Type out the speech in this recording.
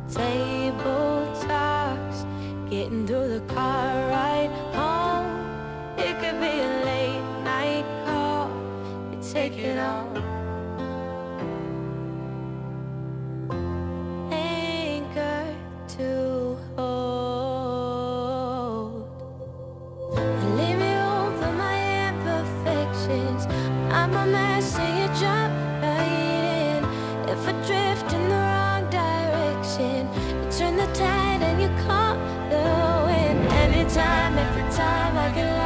Table talks, getting through the car ride home. It could be a late night call, you take it all. Anchor to hold. Leave me home for my imperfections. I'm a mess and you jump right in. If I drift in the wrong direction, you turn the tide and you call the wind. Every time I can